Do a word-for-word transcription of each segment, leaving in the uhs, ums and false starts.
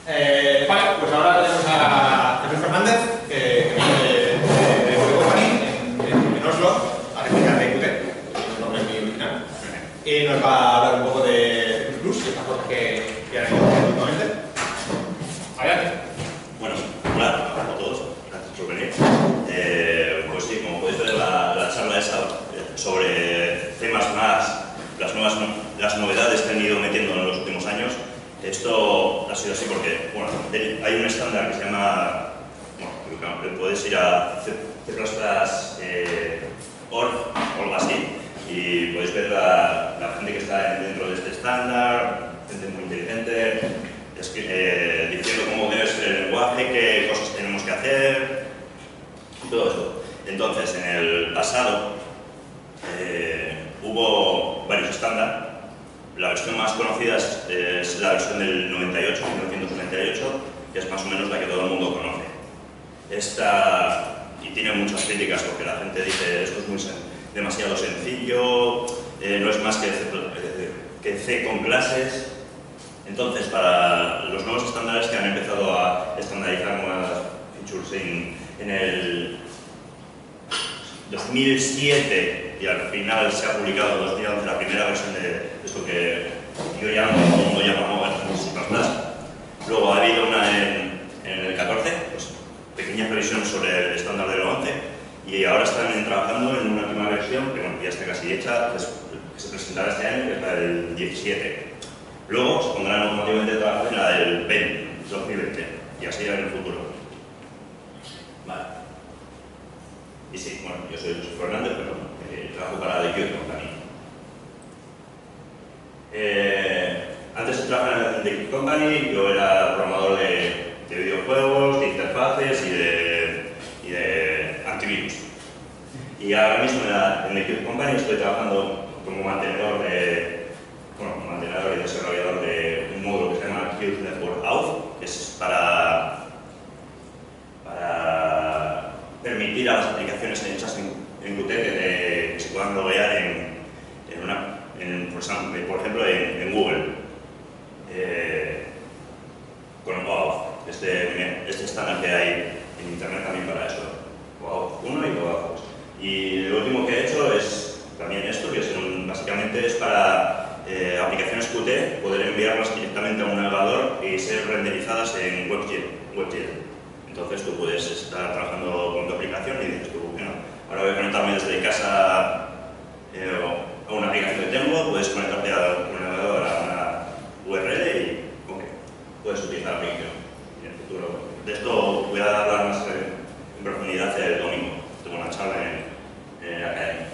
Eh, vale, pues ahora tenemos a Jesús Fernández, que, que viene de, de, de Q T Company en, en, en Oslo, a explicar de Q T, que es un nombre muy original, y nos va a hablar un poco de C plus plus y estas cosas que, que han hecho últimamente. Adelante. Bueno, hola a todos, gracias por venir. Eh, pues sí, como podéis ver, la, la charla esa sobre temas más, las nuevas las novedades que han ido metiendo en los últimos años. Esto ha sido así porque, bueno, hay un estándar que se llama, bueno, puedes ir a C plus plus punto org o algo así y podéis ver la, la gente que está dentro de este estándar, gente muy inteligente, es que, eh, diciendo cómo debe ser el lenguaje, qué cosas tenemos que hacer, y todo esto. Entonces, en el pasado eh, hubo varios estándares. La versión más conocida es, es la versión del noventa y ocho, mil novecientos noventa y ocho, que es más o menos la que todo el mundo conoce. Esta, y tiene muchas críticas porque la gente dice esto es muy sen demasiado sencillo, eh, no es más que C, que C con clases. Entonces, para los nuevos estándares que han empezado a estandarizar nuevas features en, en el dos mil siete y al final se ha publicado en dos mil once la primera versión de esto que yo llamo, todo el mundo llama Mobile C plus plus. Luego ha habido una en, en el catorce, pues, pequeña revisión sobre el estándar del once, y ahora están trabajando en una última versión que bueno, ya está casi hecha, que, es, que se presentará este año, que es la del diecisiete. Luego se pondrán automáticamente a trabajar en la del veinte, dos mil veinte, y así en el futuro. Vale. Y sí, bueno, yo soy Jesús Fernández, pero eh, trabajo para The Q T Company. Eh, antes de trabajar en The Q T Company, yo era programador de, de videojuegos, de interfaces y de, y de antivirus. Y ahora mismo en, la, en The Q T Company estoy trabajando como mantenedor de, bueno, mantenedor y desarrollador de un módulo que se llama Qt Network Auth, que es para, para permitir a las aplicaciones hechas en, en Qt que, te, que se puedan loguear en, en, una, en por, ejemplo, por ejemplo en, en Google eh, con OAuth, este, este estándar que hay en internet también para eso, OAuth uno y OAuth dos. Y lo último que he hecho es también esto, que es un, básicamente es para eh, aplicaciones Qt poder enviarlas directamente a un navegador y ser renderizadas en WebGL. Entonces tú puedes estar trabajando con tu aplicación y dices tú, bueno, ahora voy a conectarme desde casa eh, a una aplicación que tengo, puedes conectarte a un navegador a una U R L y okay, puedes utilizar la aplicación en el futuro. De esto voy a hablar más en profundidad el domingo. Tengo una charla en, en la academia.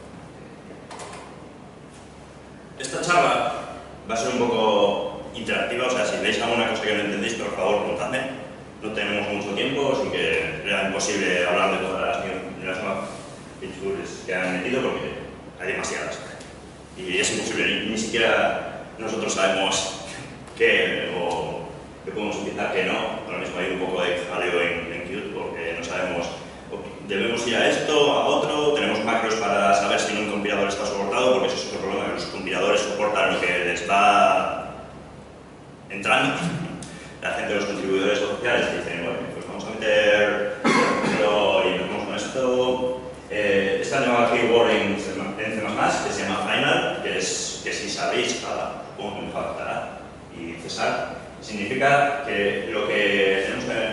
Esta charla va a ser un poco interactiva, o sea, si veis alguna cosa que no entendéis, por favor, preguntadme. No tenemos mucho tiempo, así que era imposible hablar de todas las, de las nuevas features que han metido porque hay demasiadas. Y es imposible, ni, ni siquiera nosotros sabemos qué o qué podemos utilizar, qué no. Ahora mismo hay un poco de jaleo en, en Qt porque no sabemos, debemos ir a esto, a otro, tenemos macros para saber si un compilador está soportado, porque eso es otro problema, que los compiladores soportan lo que les va entrando. La gente de los contribuidores sociales dicen, bueno, pues vamos a meter pero y nos vamos con esto. Eh, esta nueva keyword en C plus plus que se llama Final, que es que si sabéis, supongo que me faltará, y César, significa que lo que tenemos que...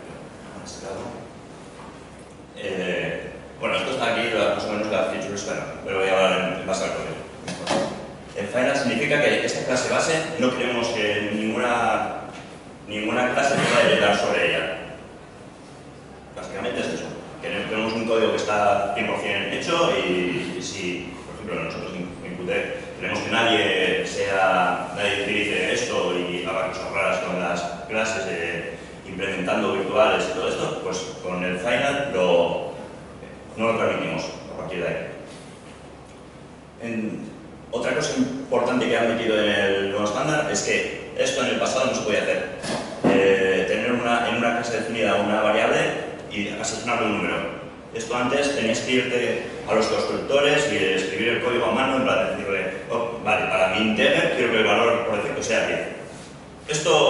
Eh, bueno, esto está aquí, más o menos la feature final, pero voy a hablar en base al código. El Final significa que esta clase base no queremos que ninguna ninguna clase pueda heredar sobre ella. Básicamente es eso. Tenemos un código que está cien por cien hecho y, y si, por ejemplo, nosotros en, en Qt queremos que nadie sea, nadie utilice esto y haga cosas raras con las clases de implementando virtuales y todo esto, pues con el Final lo, no lo permitimos a partir de ahí. En, otra cosa importante que han metido en el nuevo estándar es que esto en el pasado no se podía hacer. Eh, tener una, en una clase definida una variable y asignarle un número. Esto antes tenías que irte a los constructores y escribir el código a mano en plan de decirle, oh, vale, para mi integer quiero que el valor por defecto sea diez. Esto, dices tú,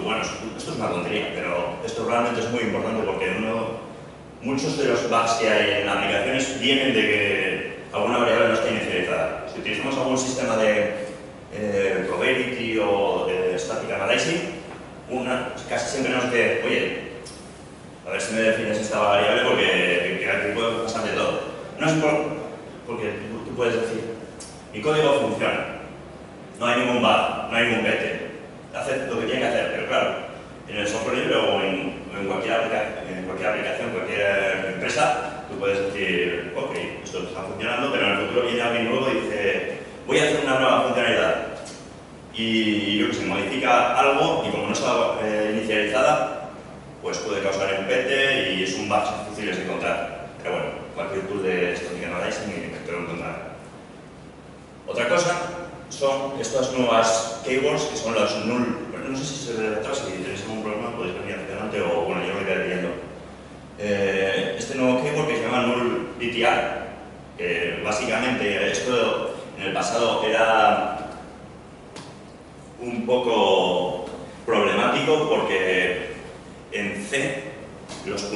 bueno, esto es una tontería, pero esto realmente es muy importante porque uno, muchos de los bugs que hay en aplicaciones vienen de que alguna variable no está inicializada. Si utilizamos algún sistema de eh, probability o de static analyzing, una, casi siempre nos dice, oye, a ver si me defines esta variable porque que aquí puede pasar de todo. No es por, porque tú, tú puedes decir, mi código funciona, no hay ningún bug, no hay ningún vete, hace lo que tiene que hacer, pero claro, en el software libre o en, en, cualquier, aplica, en cualquier aplicación, cualquier empresa, tú puedes decir, ok, esto está funcionando, pero en el futuro viene alguien nuevo y dice, voy a hacer una nueva funcionalidad. Y yo que sé, modifica algo y como no está eh, inicializada, pues puede causar un pete y es un bug difícil de encontrar. Pero bueno, cualquier tool de static analyzing te lo encontrará. Otra cosa son estas nuevas keywords que son las null. Bueno, no sé si se ve detrás, si tenéis algún problema podéis venir hacia adelante o bueno, yo lo iré viendo. Eh, este nuevo keyword que se llama null D T R, que básicamente esto en el pasado era un poco problemático porque en C los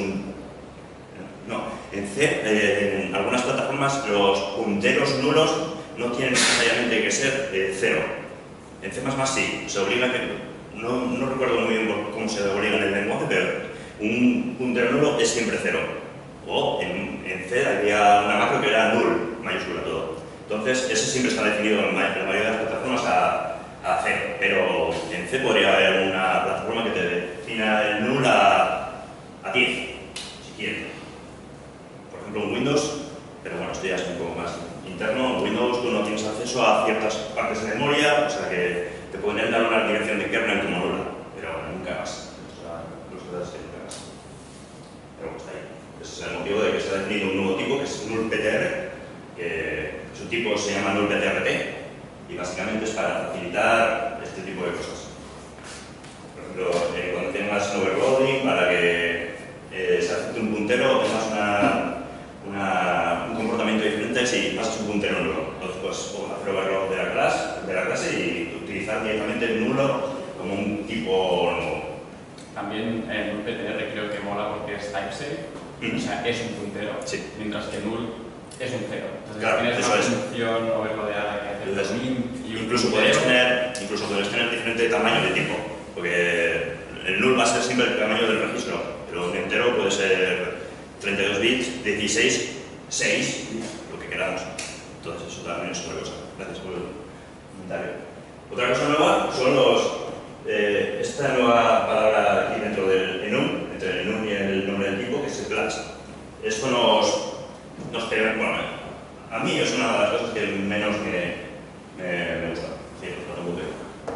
no, en C eh, en algunas plataformas los punteros nulos no tienen necesariamente que ser eh, cero. En C más más sí, se obliga que no, no recuerdo muy bien cómo se obliga en el lenguaje, pero un puntero nulo es siempre cero. O en, en C había una macro que era null, mayúscula todo. Entonces ese siempre está definido en la mayoría de las plataformas a a cero, pero en C podría haber una plataforma que te defina el null a, a diez, si quieres. Por ejemplo, en Windows, pero bueno, esto ya es un poco más interno, en Windows tú no tienes acceso a ciertas partes de memoria, o sea que te podrían dar una dirección de kernel como nula, pero nunca más. Los datos que nunca más. Pero bueno, está ahí. Ese es el motivo de que se ha definido un nuevo tipo, que es null P T R, que su tipo se llama null P T R T, y básicamente es para facilitar este tipo de cosas. Por ejemplo, eh, cuando tengas un overloading, para que eh, se acepte un puntero, tengas una, una, un comportamiento diferente si pasas un puntero nulo. Entonces, pues, hacer overload de la clase, de la clase y utilizar directamente el nulo como un tipo nuevo. También el null P T R creo que mola porque es typesafe, mm. o sea, es un puntero, sí. Mientras que null es un cero. Entonces claro, tienes eso una es. función overloadeada que hace Entonces, un int y un incluso puntero. puedes tener, incluso puedes tener diferente tamaño de tipo, porque el null va a ser siempre el tamaño del registro, pero un entero puede ser treinta y dos bits, dieciséis, seis, lo que queramos. Entonces eso también es otra cosa. Gracias por el comentario. Otra cosa nueva son los, eh, esta nueva palabra aquí dentro del enum, entre el enum y el nombre del tipo, que es el class. Esto nos, nos crea, bueno, a mí es una de las cosas que menos me, me, me gusta. Sí, lo tengo que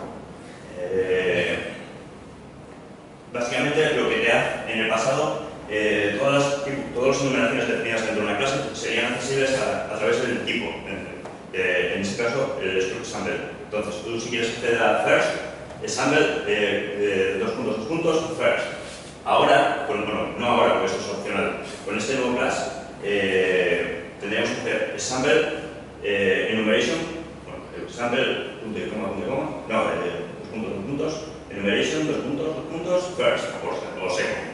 eh, Básicamente lo que te hace en el pasado, eh, todas, las, todas las enumeraciones definidas dentro de una clase serían accesibles a, a través del tipo. Eh, en este caso, el struct sample. Entonces, tú si quieres acceder a first, el sample de, de dos puntos, dos puntos, first. Ahora, con, bueno, no ahora porque eso es opcional, con este nuevo class eh, tendríamos que hacer sample eh, enumeration, bueno, sample punto y coma, punto y coma, no, eh, dos puntos, dos puntos, enumeration, dos puntos, dos puntos, first, o second.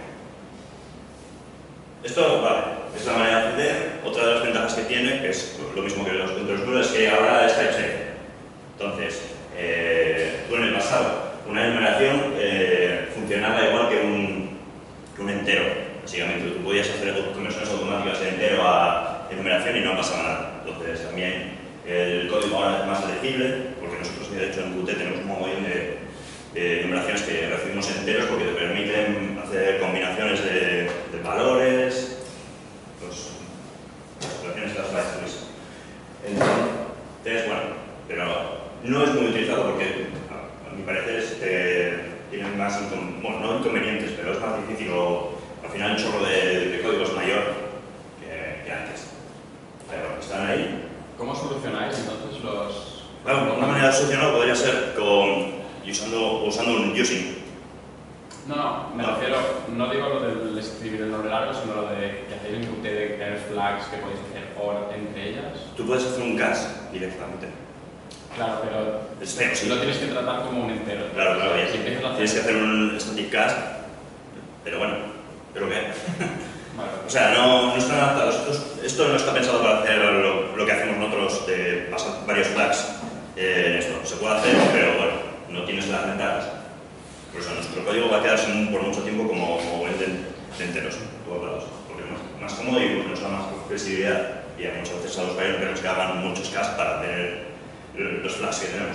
Esto, vale, es la manera de acceder. Otra de las ventajas que tiene, que es lo mismo que los puntos nulos, es que ahora es typesafe. Entonces, eh, tú en el pasado, una enumeración eh, funcionaba igual que un, que un entero, básicamente. Tú podías hacer conversiones automáticas de entero a enumeración y no pasaba nada. Entonces, también el código ahora es más legible, porque nosotros, de hecho, en Qt tenemos un montón de, de enumeraciones que recibimos enteros porque te permiten hacer combinaciones de, de valores, pues, las operaciones de las bytes. Entonces, bueno, pero no es muy utilizado porque, a, a mi parecer, este, tiene más, bueno, no inconvenientes, pero es más difícil o al final el chorro de, de código es mayor que, que antes. Pero están ahí. ¿Cómo solucionáis entonces los...? Bueno, una manera de solucionarlo podría ser con, usando, usando un using. No, no, me no. refiero, no digo lo del escribir el nombre largo, sino lo de que hacéis en Qt de tener flags que podéis hacer or entre ellas. Tú puedes hacer un cast directamente. Claro, pero Es feo, sí. lo tienes que tratar como un entero. Claro, claro, Si empiezas a hacer- tienes que hacer un static cast, pero bueno, pero qué. Vale. O sea, no, no están adaptados. Esto, esto no está pensado para hacer lo, lo que hacemos nosotros de pasar varios flags eh, en esto. Se puede hacer, pero bueno, no tienes las ventajas. Por eso nuestro código va a quedarse por mucho tiempo como, como de, de enteros, cuadrados, porque es más, más cómodo y porque nos da más flexibilidad. Y a muchas veces a los usuarios queremos que hagan muchos casts para tener los flags que tenemos.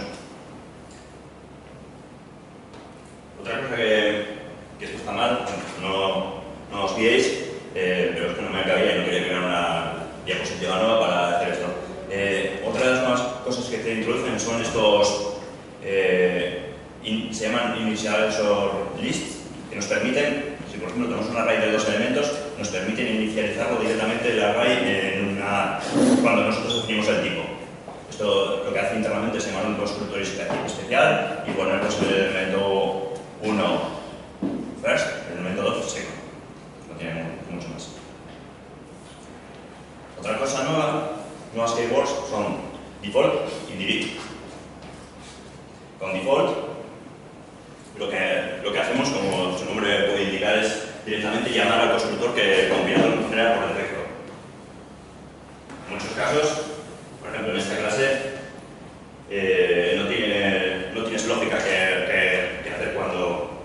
Otra cosa que, que esto está mal, no, no os guiéis, eh, pero es que no me cabía y no quería crear una diapositiva nueva para hacer esto. Eh, otra de las nuevas cosas que te introducen son estos, eh, in, se llaman initializor lists, que nos permiten, si por ejemplo tenemos un array de dos elementos, nos permiten inicializarlo directamente el array en una, cuando nosotros definimos el tipo. Esto lo que hace internamente es llamar un constructor especial y ponernos el elemento uno first, el elemento dos second. No tiene mucho más. Otra cosa nueva, nuevas keywords son default y delete. Con default, lo que, lo que hacemos, como su nombre puede indicar, es directamente llamar al constructor que el compilador nos genera por defecto. En muchos casos, por ejemplo en esta clase, eh, no, tiene, no tienes lógica que, que, que hacer cuando,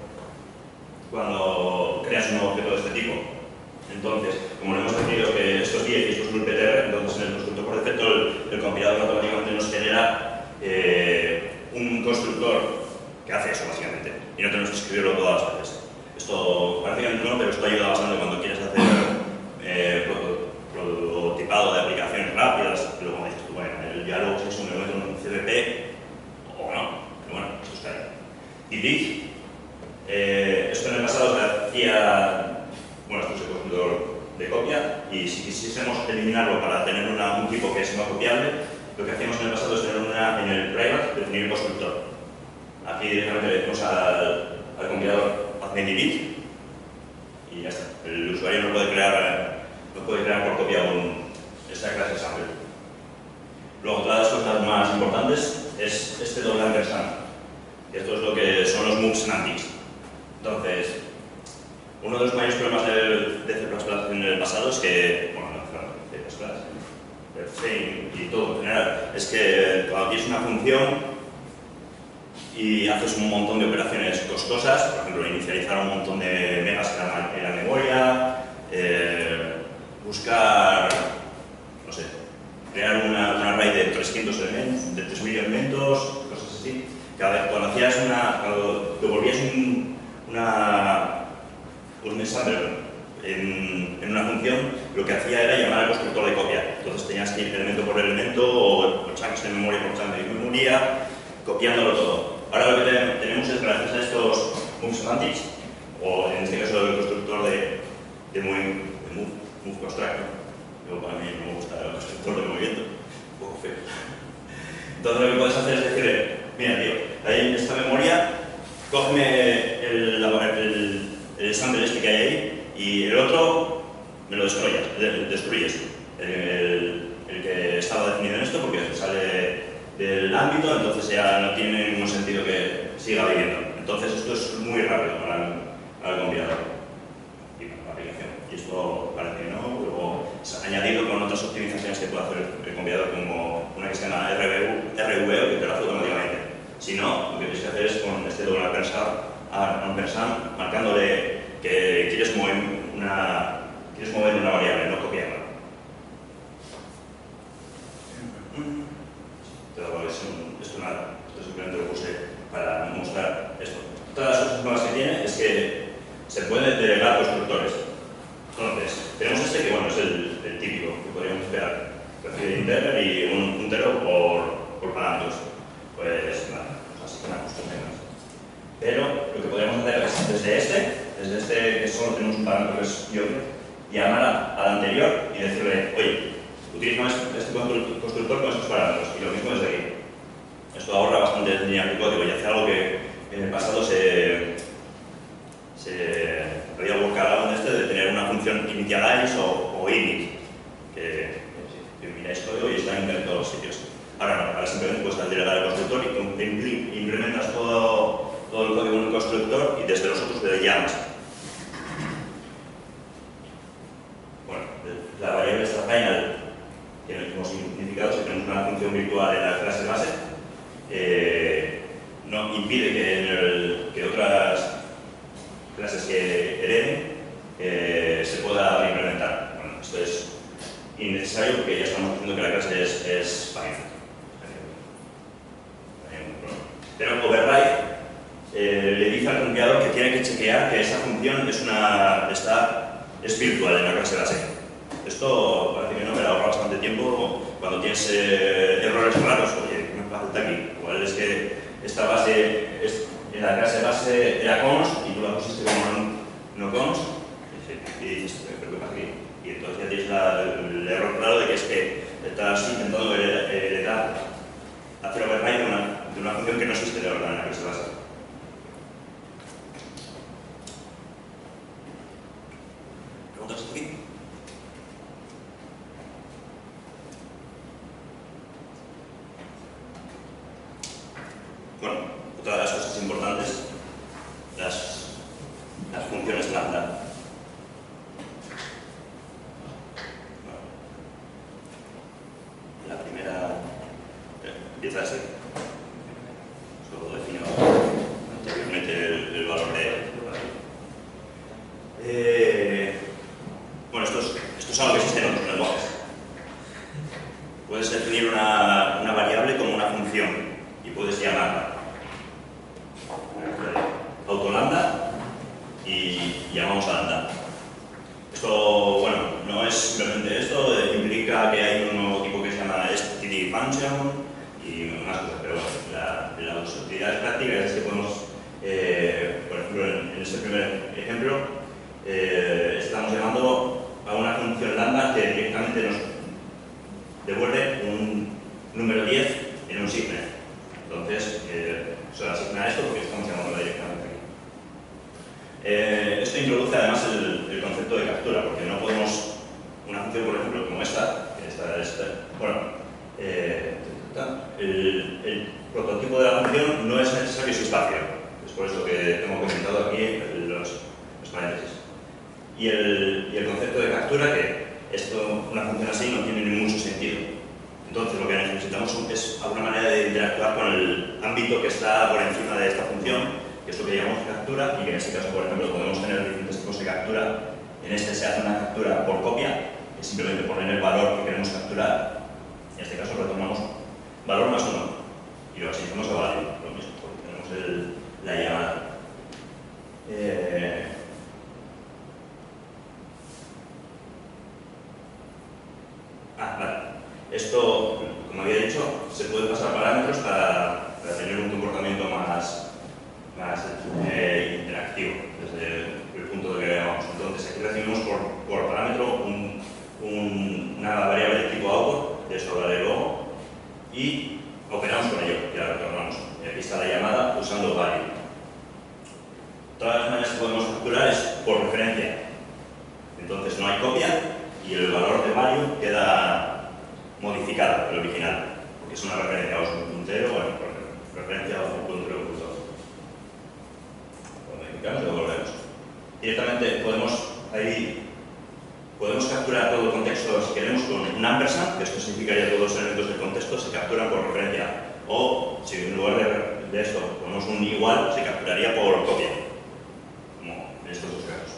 cuando creas un nuevo objeto de este tipo. Entonces, como le hemos definido que esto es diez y esto es un P T R, entonces en el constructor por defecto el, el compilador automáticamente nos genera eh, un constructor que hace eso básicamente y no tenemos que escribirlo todas las veces. Esto prácticamente no, pero esto ayuda bastante cuando quieres hacer eh, prototipado de aplicaciones rápidas, pero como dices tú, bueno, el diálogo es un elemento en un C V P o no, pero bueno, esto está ahí. Y delete, eh, esto en el pasado se hacía, bueno, esto es el constructor de copia y si quisiésemos eliminarlo para tener una, un tipo que es no copiable, lo que hacíamos en el pasado es tener una, en el private definir el constructor. Aquí directamente le decimos al, al compilador hazme delete y ya está. El usuario no puede crear, no puede crear por copia un, esta clase de sample. Luego, otra de las cosas más importantes es este doble ampersand. Esto es lo que son los move semantics. Entonces, uno de los mayores problemas de, de C plus plus en el pasado es que, bueno, no, C plus plus, C y todo en general, es que cuando tienes una función y haces un montón de operaciones costosas, por ejemplo, inicializar un montón de megas en la, en la memoria, eh, buscar, no sé, crear una, una array de trescientos elementos, de tres mil elementos, cosas así. Cada vez cuando hacías una, cuando devolvías un, una, un sampler en, en una función, lo que hacía era llamar al constructor de copia. Entonces tenías que ir elemento por elemento o chunks de memoria por chunks de memoria, copiándolo todo. Ahora lo que tenemos es, gracias a estos move semantics, o en este caso el constructor de, de, move, de move, move constructor, yo para mí no me gusta el constructor de movimiento, un poco feo. Entonces lo que puedes hacer es decirle, mira tío, ahí en esta memoria, cógeme el, el, el sample este que hay ahí y el otro me lo destruyes, el, destruyes el, el, el que estaba definido en esto porque sale del ámbito, entonces ya no tiene ningún sentido que siga viviendo. Entonces esto es muy rápido para el, para el compilador y para la aplicación. Y esto parece que no, luego se ha añadido con otras optimizaciones que puede hacer el compilador, como una que se llama R V O, que te lo hace automáticamente. Si no, lo que tienes que hacer es con este doble ampersand, marcándole que quieres mover una, quieres mover una variable, no copiarla. Pero es un, esto nada, esto simplemente lo puse para mostrar esto. Todas las cosas nuevas que tiene es que se pueden delegar constructores. Entonces, tenemos este que bueno, es el, el típico que podríamos esperar. Recibe integer y un puntero por, por parámetros. Pues nada, así que nada, pues menos. Pero lo que podríamos hacer es desde este, desde este que solo tenemos un parámetro que es yo, llamar al anterior y decirle, oye, utilizamos este constructor con estos parámetros y lo mismo desde aquí. Esto ahorra bastante línea de código y hace algo que en el pasado se, se había workaround este de tener una función initialize o, o init, que, que miráis código y está en todos los sitios. Ahora no, ahora simplemente puedes delegar el implementas todo, todo el código en un constructor y desde los otros le llamas. Bueno, la variable esta final tiene el mismo significado. Si tenemos una función virtual en la clase base, eh, no impide que, en el, que otras clases que hereden eh, se pueda reimplementar. Bueno, esto es innecesario porque ya estamos diciendo que la clase es, es Python. Pero override eh, le dice al compilador que tiene que chequear que esa función es, una, está, es virtual en la clase base. Esto parece que no, pero ahorra bastante tiempo cuando tienes eh, errores raros. Oye, ¿qué me falta aquí? Igual es que esta base, es, en la clase base era const y tú la pusiste como no, no const. Y dices, ¿pero qué pasa aquí? Y entonces ya tienes la, el error claro de que es que estás intentando heredar, hacer override de una, de una función que no existe de verdad en la clase base. ¿Preguntas aquí? Bueno, otra de las cosas importantes, las, las funciones lambda. Bueno, la primera eh, empieza así. Solo defino anteriormente el, el valor de... Eh, bueno, esto es, esto es algo que existe en otros lenguajes. Puedes definir una, una variable como una función y puedes llamarla autolambda y llamamos a lambda. Esto, bueno, no es simplemente esto, eh, implica que hay un nuevo tipo que se llama std function y más cosas, pero bueno, la, la utilidad práctica es que podemos, eh, por ejemplo, en, en este primer ejemplo, eh, estamos llamando a una función lambda que directamente nos devuelve un número diez en un signo. Entonces, eh, se le asigna esto porque estamos llamando directamente aquí. Eh, esto introduce además el, el concepto de captura, porque no podemos, una función por ejemplo como esta, que esta, esta bueno, eh, el, el prototipo de la función no es necesario su espacio, es por eso que hemos comentado aquí los, los paréntesis. Y el, y el concepto de captura, que esto, una función así no tiene ni mucho sentido. Entonces lo que necesitamos es alguna manera de interactuar con el ámbito que está por encima de esta función, que es lo que llamamos captura, y que en este caso, por ejemplo, podemos tener diferentes tipos de captura. En este se hace una captura por copia, que es simplemente poner el valor que queremos capturar. En este caso retornamos valor más uno, y lo asignamos a value, lo mismo, porque tenemos el, la llamada. Eh, ah, vale. Esto, como había dicho, se puede pasar parámetros para, para tener un comportamiento más, más eh, interactivo desde el punto de que veamos. Entonces, aquí recibimos por, por parámetro un, un, una variable de tipo output, de eso hablaré luego, y operamos con ello, ya lo retornamos. Aquí está la llamada usando value. Todas las maneras que podemos capturar es por referencia. Entonces, no hay copia y el valor de value queda modificado, el original, porque es una referencia a un puntero, bueno, referencia a un puntero oculto. Lo modificamos y lo volvemos. Directamente podemos, ahí, podemos capturar todo el contexto si queremos con un ampersand, que esto significaría todos los elementos del contexto se capturan por referencia. O, si en lugar de, de esto ponemos un igual, se capturaría por copia, como en estos dos casos.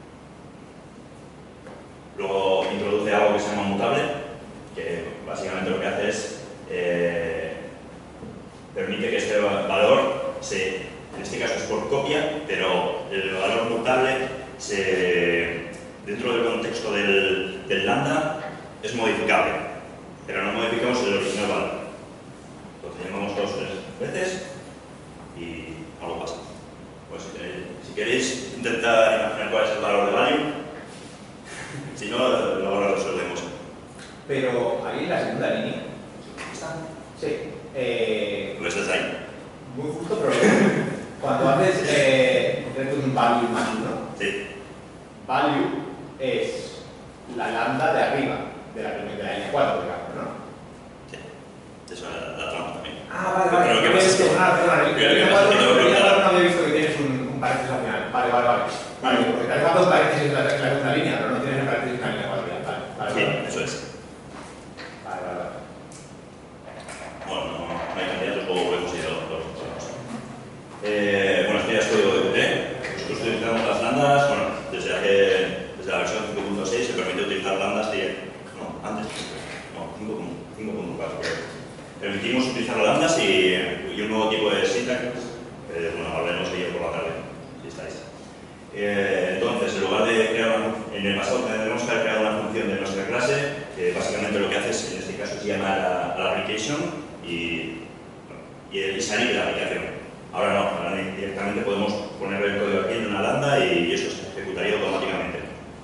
Luego introduce algo que se llama mutable, que básicamente lo que hace es eh, permite que este valor, se, en este caso es por copia, pero el valor mutable se, dentro del contexto del, del lambda es modificable, pero no modificamos el original valor. Entonces llamamos dos o tres veces y algo pasa. Pues eh, si queréis intentar imaginar cuál es el valor de value, si no, luego lo resolvemos. Pero ahí en la segunda línea. ¿Está? Sí. Eh, ¿Lo ves desde ahí? Muy justo, pero cuando haces eh, un value más uno, Sí. value es la lambda de arriba, de la primera de la línea cuatro, digamos, ¿no? Sí. Eso es la, la trampa también. Ah, vale, Pero vale. lo que pasa es que Ah, perdón, bueno, yo Creo que no vas haciendo lo que había tal. visto que tienes un, un paréntesis al final. Vale, vale, vale. Vale, porque te has dejado dos paréntesis en la, en la segunda línea, pero no tienes el paréntesis en la línea cuatro. Vale, vale, Sí, vale. eso es. Vale, vale, vale. Bueno, no, no hay candidatos, luego volvemos a ir a los dos. Eh, bueno, esto ya es código de Qt. Nosotros utilizamos las lambdas, bueno, desde, hace, desde la versión cinco punto seis se permite utilizar lambdas de, no, antes, no, cinco punto cuatro. Permitimos utilizar lambdas y, y un nuevo tipo de syntax, eh, bueno, hablaremos de ello por la tarde, si estáis. Eh, entonces, en lugar de crear una, en el pasado tendremos que haber creado una función de nuestra clase, que básicamente lo que hace es, en este caso, es llamar a, a la application y, y, y salir de la aplicación. Ahora no, ahora directamente podemos poner el código aquí en una lambda y eso se ejecutaría automáticamente.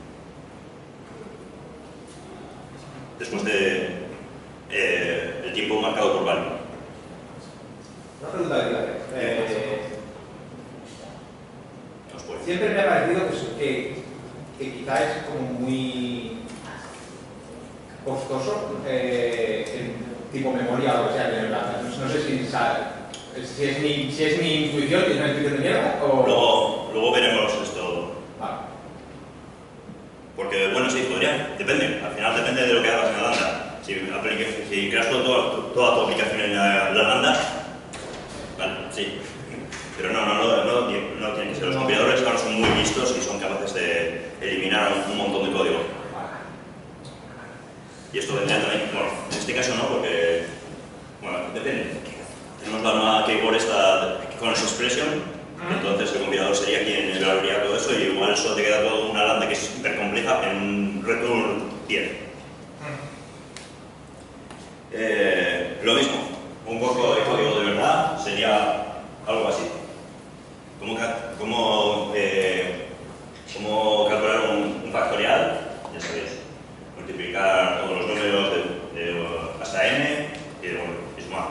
Después de eh, el tiempo marcado por value. Una pregunta que quiero hacer. Eh, Os puedo. siempre me ha parecido que, que, que quizá es como muy costoso eh, el tipo memoria o lo que sea de lambda. No, no sé si, sabe, si, es mi, si es mi intuición, que es una intuición de mierda o... Luego, luego veremos esto. Vale. Porque, bueno, sí, podría, depende. Al final depende de lo que hagas en la lambda. Si, si creas todo, todo, toda tu aplicación en la, la lambda, vale, sí. Pero no, no, no, no, no tiene que ser. Los compiladores ahora son muy listos y son capaces de eliminar un, un montón de código. Y esto vendría también, bueno, en este caso no, porque, bueno, depende. Tenemos la nueva keyboard esta con esa expression, entonces el compilador sería quien evaluaría todo eso y igual eso te queda toda una lambda que es súper compleja en un return diez. Eh, lo mismo, un poco de código de verdad sería algo así. ¿Cómo, cómo, eh, cómo calcular un, un factorial? Ya sabéis, multiplicar todos los números de, de, hasta n y, bueno, y sumar.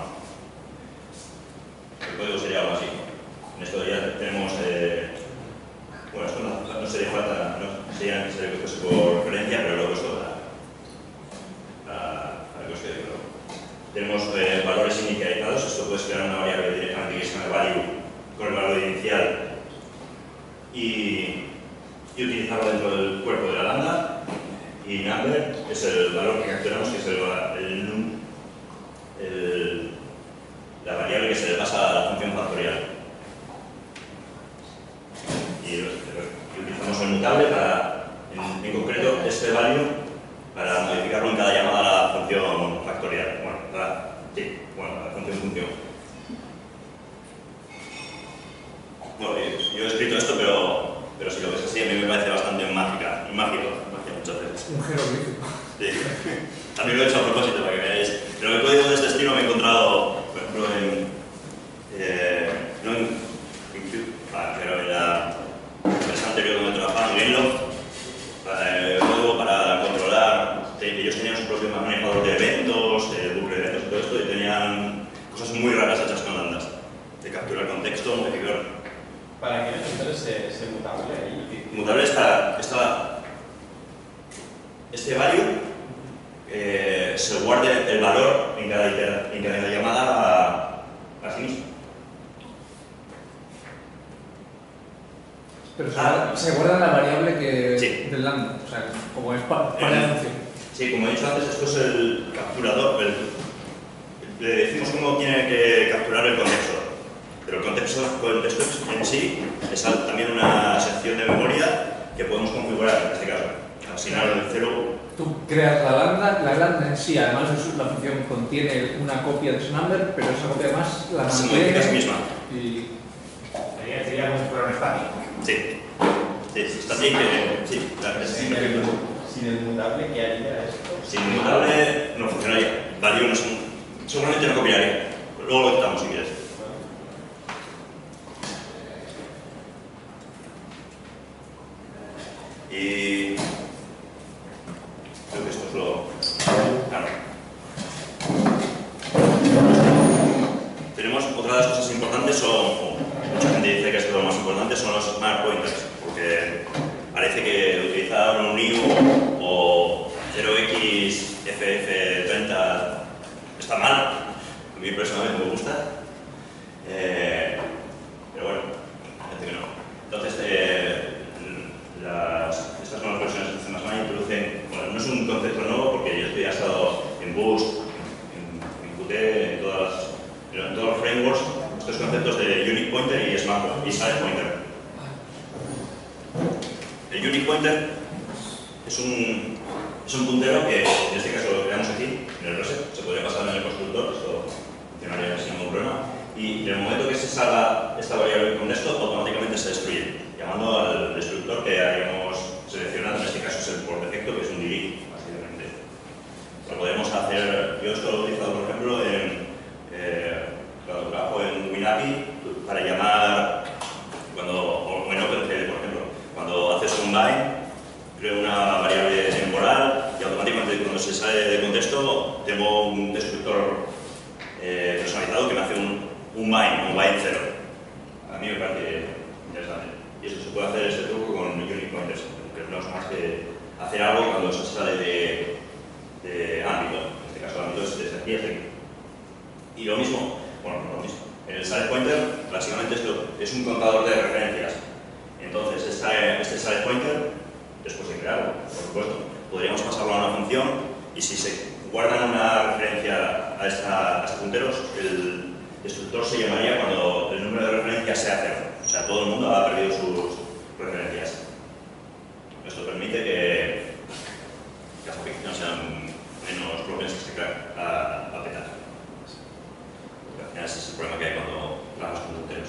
El código sería algo así. En esto ya tenemos, eh, bueno, esto no, no sería falta, no sería necesario que fuese por referencia, pero luego esto para, para, para que os quede claro. Tenemos eh, valores inicializados, esto puedes crear una variable directamente que se llama value con el valor inicial y, y utilizarlo dentro del cuerpo de la lambda. Y number es el valor que capturamos, que es el, el, el, la variable que se le pasa a la función factorial. Y, y utilizamos el mutable para, en, en concreto, este value para modificarlo en cada llamada a la función factorial. Bueno, la, sí, bueno, la función función. Bueno, yo, yo he escrito esto, pero, pero si lo ves así, a mí me parece bastante mágica, mágico, mágico muchas veces. Un jeroglífico. Sí. También lo he hecho a propósito para que veáis. Pero el código de este estilo me he encontrado, por ejemplo, en. Eh, no en. en ah, pero en la empresa anterior donde trabajaba, en GameLoft, el código para controlar. Ellos tenían su propio manejador de eventos, de bucle de eventos y todo esto, y tenían cosas muy raras hechas con lambdas. De capturar contexto, modificar. ¿Para qué necesitas ese, ese mutable ahí? Mutable está. está este value eh, se guarde el valor en cada, en cada llamada a, a sí mismo. Pero se, Ah. guarda, se guarda la variable que Sí. del lambda, o sea, como es pa, para Eh, la función. Sí, como he dicho antes, esto es el capturador. El, le decimos cómo tiene que capturar el contexto. Pero el contexto, el contexto en sí es también una sección de memoria que podemos configurar en este caso. Asignar el cero. Tú creas la lambda, la lambda en sí, además es- la función contiene una copia de ese number, pero esa copia además la Se modifica a sí mantiene misma. y Sería, sería como si fuera un estático. Sí. Sí, está así que. Sí, claro, es Sin el, sin el mutable, ¿qué haría esto? sin mutable no funcionaría. Value no es un. Seguramente no copiaría. Luego lo quitamos si quieres. Y. Creo que esto es lo. Claro. Tenemos otra de las cosas importantes, son, o mucha gente dice que es lo más importante, son los smart pointers, porque parece que utilizar un I U o cero x F F treinta está mal, a mí personalmente me gusta. Eh, estos conceptos de unique pointer y smart y side pointer. El unique pointer es un, es un puntero que, en este caso, lo creamos aquí, en el reset, se podría pasar en el constructor, esto funcionaría sin ningún problema, y en el momento que se salga esta variable de contexto, automáticamente se destruye, llamando al destructor que habíamos seleccionado, en este caso es el por defecto, que es un delete, básicamente. Lo podemos hacer, yo esto lo he utilizado, por ejemplo, en, eh, cuando trabajo en WinAPI, para llamar, cuando, o en OpenCL, por ejemplo, cuando haces un bind, creo una variable temporal y automáticamente cuando se sale de contexto tengo un destructor eh, personalizado que me hace un, un bind, un bind cero. A mí me parece interesante. Y eso se puede hacer este truco con unique pointers, que no es más que hacer algo cuando se sale de, de ámbito. En este caso el ámbito es desde aquí hasta aquí. Y lo mismo, bueno, no lo mismo. En el side pointer, básicamente esto es un contador de referencias. Entonces, esta, este side pointer, después de crearlo, por supuesto, podríamos pasarlo a una función y si se guardan una referencia a, esta, a estos punteros, el destructor se llamaría cuando el número de referencias sea cero. O sea, todo el mundo ha perdido sus referencias. Esto permite que las aplicaciones sean menos propensas a, a petar. Porque al final ese es el problema que hay cuando trabajamos con punteros.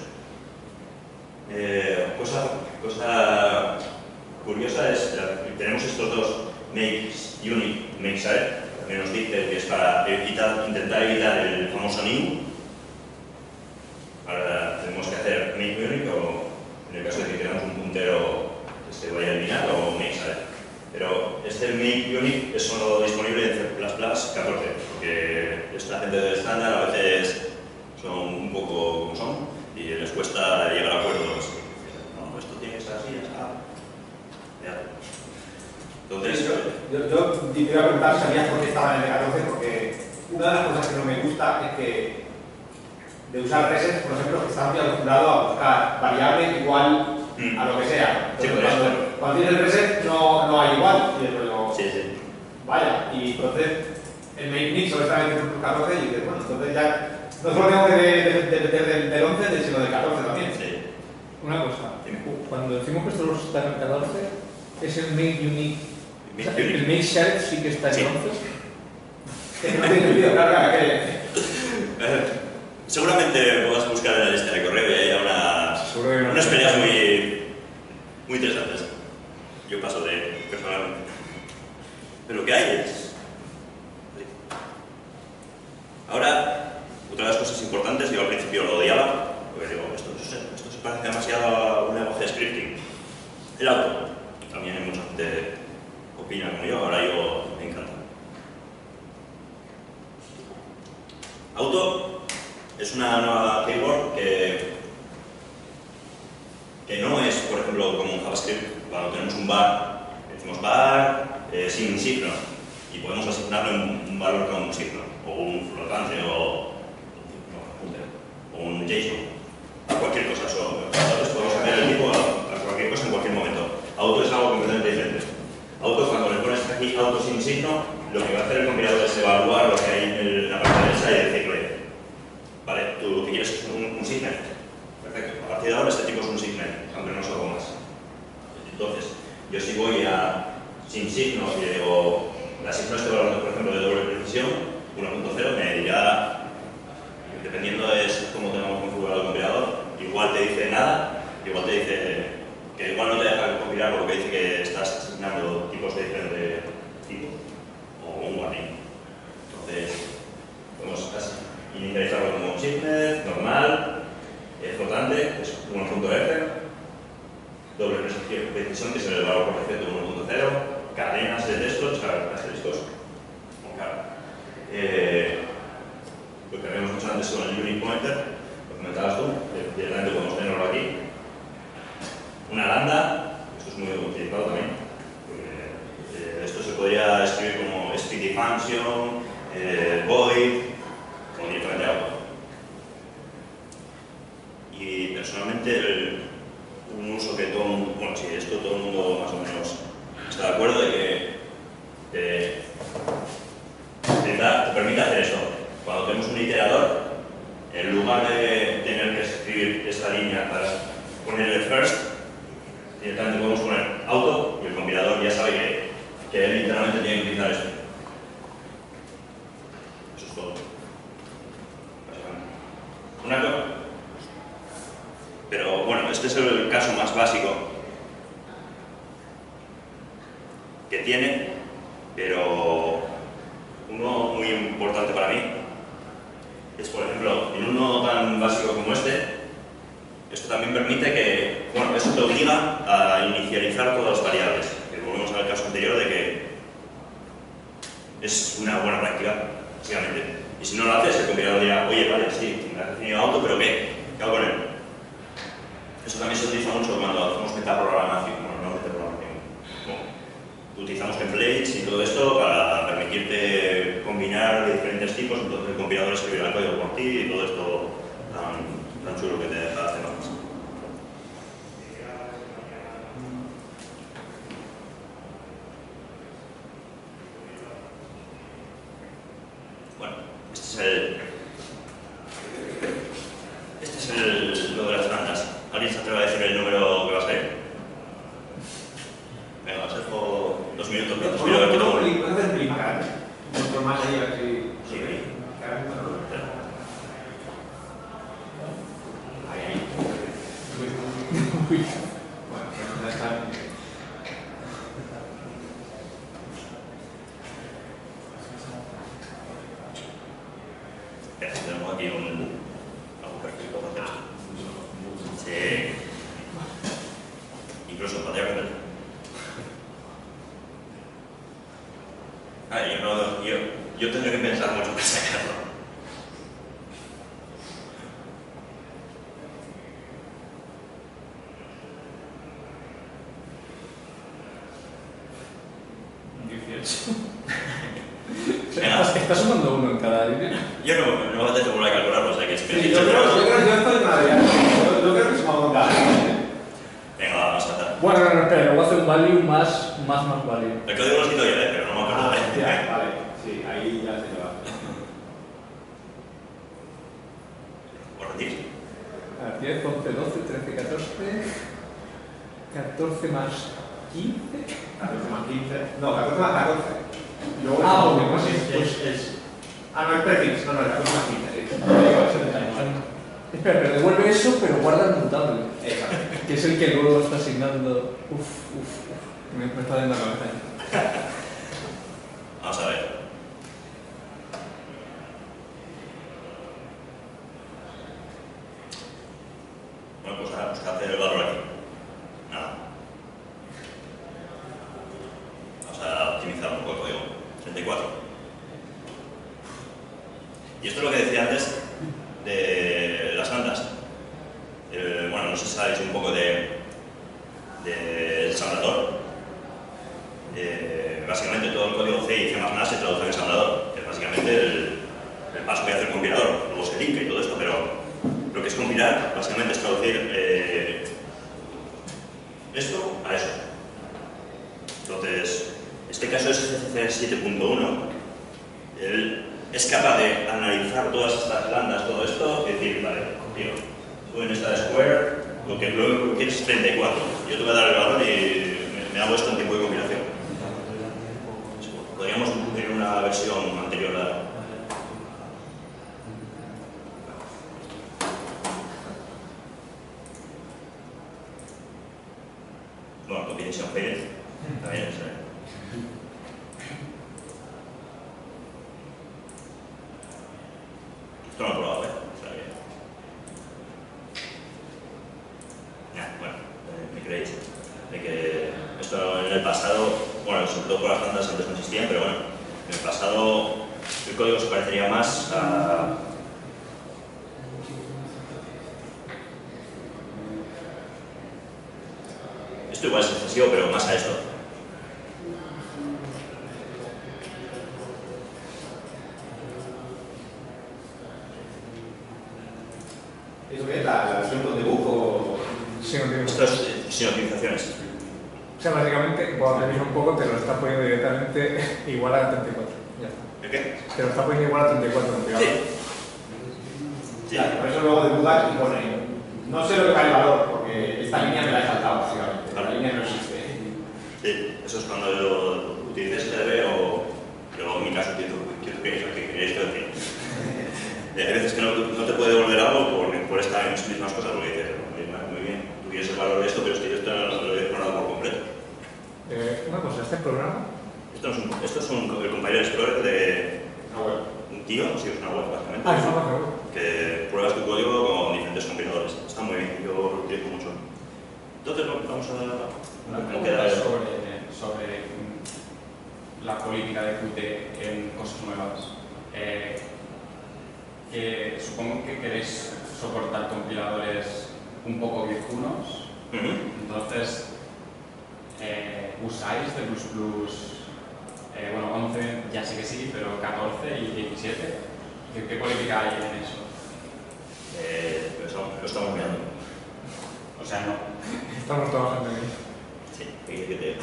Eh, cosa, cosa curiosa es que tenemos estos dos make unique, make side, también nos dice que es para evitar, intentar evitar el famoso new. Ahora tenemos que hacer make unique o en el caso de que queramos un puntero que se vaya a eliminar o make side. Pero este make unique es solo disponible en C plus plus catorce, porque esta gente del estándar a veces son un poco como son y les cuesta llegar a acuerdos. No, esto tiene que ser así, ya está. Ya. Entonces, yo, yo te iba a preguntar si sabías por qué estaba en el catorce, porque una de las cosas que no me gusta es que de usar reset, por ejemplo, que está muy acostumbrado a buscar variable igual mm. a lo que sea. Entonces, sí, cuando, cuando tienes el reset no, no hay igual. Y el rollo, sí, sí. Vaya, y entonces el make mix solo está en el catorce y dices, bueno, entonces ya no solo tengo que depender del, del once, sino del catorce también. Sí. Una cosa, cuando decimos que esto está en el catorce, ¿es el make unique? O sea, ¿el make shared sí que está en el sí. once? Es que no tiene sentido, claro, claro, que... Seguramente puedas buscar en la lista de correo y hay unas, unas experiencias muy, muy interesantes. Yo paso de personalmente. Pero lo que hay es... Ahora, otra de las cosas importantes, yo al principio lo odiaba, porque digo, esto, esto se parece demasiado a un lenguaje de scripting. El auto. También hay mucha gente que opina como yo, ahora yo me encanta. Auto es una nueva keyword que, que no es, por ejemplo, como un JavaScript. Cuando tenemos un var, decimos var eh, sin signo y podemos asignarle un, un valor con un signo, o un flotante, o, o un JSON, a cualquier cosa. Entonces podemos cambiar el tipo a, a cualquier cosa en cualquier momento. Auto es algo completamente diferente. Auto, cuando le pones aquí auto sin signo, lo que va a hacer el compilador es evaluar lo que hay en la parte derecha y decirle, vale, tú lo que quieres es un, un signet. Perfecto. A partir de ahora este tipo es un signet, aunque no es algo más. Entonces, yo si voy a sin signo y digo, la signo estoy hablando, por ejemplo, de doble precisión, uno punto cero, me dirá, dependiendo de cómo tengamos configurado el compilador, igual te dice nada, igual te dice que igual no te deja compilar por lo que dice que estás asignando tipos de diferente tipo, o un warning. Entonces, podemos inicializarlo como un signet, normal, eh, flotante, es uno punto f, doble precisión, que es el valor por defecto uno punto cero, cadenas de texto, asteriscos, con cara. Eh, lo que habíamos hecho antes con el unique pointer, lo comentabas tú, directamente podemos tenerlo aquí. Una lambda, esto es muy utilizado también, porque eh, esto se podría escribir como speedy function, eh, void, o directamente auto. Y personalmente el, un uso que todo el mundo, bueno, sí, esto todo el mundo más o menos está de acuerdo de que te, te, da, te permite hacer esto. Cuando tenemos un iterador, en lugar de tener ponerle first, directamente podemos poner auto y el compilador ya sabe que, que él literalmente tiene que utilizar esto. Eso es todo. Una cosa. Pero bueno, este es el caso más básico que tiene, pero uno muy importante para mí es, por ejemplo, en uno tan básico como este, esto también permite que, bueno, eso te obliga a inicializar todas las variables, que volvemos al caso anterior de que es una buena práctica, básicamente. Y si no lo haces, el compilador dirá, oye, vale, sí, me has definido auto, pero ¿qué? ¿Qué hago con él? Eso también se utiliza mucho cuando hacemos metaprogramación, bueno, no metaprogramación, no. Utilizamos templates y todo esto para permitirte combinar de diferentes tipos, entonces el compilador escribirá el código por ti y todo esto tan, tan chulo que te deja hacer más. Bueno, este es el... Este es el, lo de las bandas. ¿Alguien se atreve a decir el número que va a salir? Venga, os dejo dos minutos. Dos minutos que tomo. ¿Puedes hacer brincar? Por más ahí, a ver si... Sí, ahí. Ahí, ahí. Bueno, ya está. Tenemos aquí un... algo perfecto para hacer esto. Sí. Incluso pantalla completa. Ah, yo no... Yo, yo tendré que pensar mucho para sacarlo. dieciocho. Venga. ¿Estás sumando uno en cada línea? Yo no, no voy a volver a calcularlo, o sea que es Sí, yo creo, yo creo que yo estoy en la de yo, yo creo que se me ha dado cada Venga, vamos a tratar. Bueno, no, no, espera, luego hace un value más, más, más value. El código lo he escrito yo, ¿eh? Pero no me acuerdo. Ah, ya, vale. Sí, ahí ya se lleva. ¿Por repetir? A ver, diez, once, doce, trece, catorce... catorce más quince... catorce más quince. No, catorce más catorce. Luego Ah, el- bueno, pues es, es- es, es- Ah, no, es prefix. No, no, es catorce más quince. Sí. Espera, pero devuelve eso, pero guarda el mutable. Exacto. Que es el que luego está asignando... Uf, uf, uf. Me, me está dando la cabeza. Vamos a ver. Bueno, pues ahora buscar hacer el valor aquí. Nada. Vamos a optimizar un poco el código. treinta y cuatro. Y esto es lo que decía antes de las bandas. Eh, bueno, no sé si sabéis un poco de, de ensamblador. Eh, básicamente todo el código C y C más más se traduce en ensamblador, que es básicamente el, el paso que hace el compilador, luego se linka y todo esto, pero lo que es compilar básicamente es traducir eh, esto a eso. Entonces, este caso es G C C siete punto uno, él es capaz de analizar todas estas lambdas, todo esto, y decir, vale, tío, tú en esta square, lo que luego quieres es treinta y cuatro, yo te voy a dar el valor y me, me hago esto en tiempo de compilación. Podríamos ver una versión anterior a... Bueno, combination failed también es... eh. Esto no lo he probado, ¿eh? O sea que... Nah, bueno, eh, me creéis de que esto en el pasado, bueno, sobre todo por las bandas antes no existían, pero bueno, en el pasado el código se parecería más a... Esto igual es excesivo, pero más a esto. ¿Eso qué es? ¿La, la versión con debug o...? Sí, no tiene... Esto es eh, sin optimizaciones. O sea, básicamente, cuando te un poco, te lo está poniendo directamente igual a treinta y cuatro. Ya está. ¿El qué? Te lo está poniendo igual a treinta y cuatro. Sí. Sí. Claro, por eso luego debugas y pone... No sé lo que vale el valor, porque esta línea me la he saltado, básicamente. Claro. La línea no existe. Sí, eso es cuando yo utilices G D B o luego en mi caso utilizo quiero que eso que queréis que decir. Hay veces que no, no te puede devolver algo por, por estas mismas cosas, porque dices, muy bien, tú quieres el valor de esto, pero es que yo esto no lo he explorado por completo. Eh, una cosa, ¿este programa? Esto es un, esto es un, el Compiler Explorer de Una web. un tío, sí, es una web básicamente, Ah, es una web. que pruebas tu código con diferentes compiladores. Está muy bien, yo lo utilizo mucho. Entonces, vamos a... Una me pregunta queda- sobre, sobre mm, la política de Qt en cosas nuevas. Eh, que supongo que queréis soportar compiladores un poco viejunos, Ujú. entonces eh, usáis C plus plus, eh, bueno, once ya sé que sí, pero catorce y diecisiete. ¿Qué, qué política hay en eso? Eh, pues eso, lo estamos mirando. O sea, no. Estamos trabajando en ello. Sí, que- que te-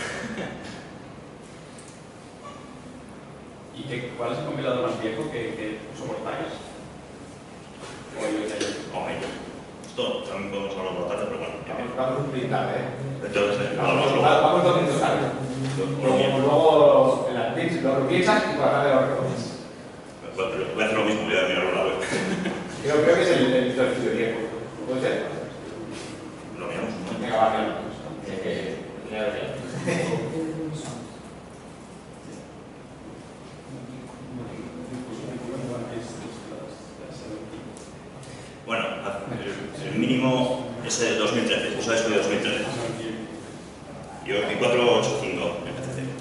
¿Y qué, cuál es el compilador más viejo que, que soportáis? O yo ya Oh, ahí. Esto también podemos hablar por la tarde, pero bueno. ya que- Vamos a brindar, ¿eh? Entonces, eh, Vamos, hablamos luego. vamos dos minutos tarde. Lo mismo. Luego en las tips lo piensas y por la tarde lo recoges. Bueno, pero voy a hacer lo mismo, voy a mirarlo a la web. Creo, creo que es el, el estudio Diego. ¿Puede ser? Lo miramos un momento. Venga, va, mira. Eh, eh, mira, mira. Bueno, el, el mínimo es de dos mil trece, usa esto de dos mil trece. Yo veinticuatro ochenta y cinco en P C C.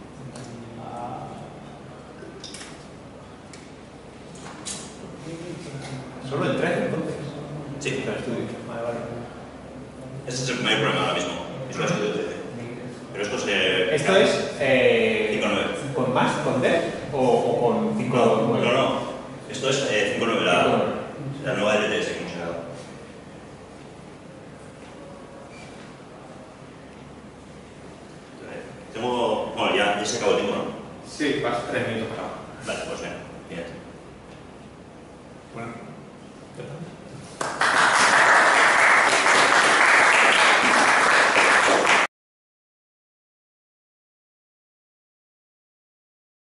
Solo el trece, entonces. Sí, Para estudio. Vale, vale. ese es el primer problema ahora mismo. Visual Studio trece. Pero esto se... Esto es. Eh, cinco punto nueve. ¿Con más? ¿Con D? ¿O, o con cinco punto No, nueve? no, no. Esto es eh,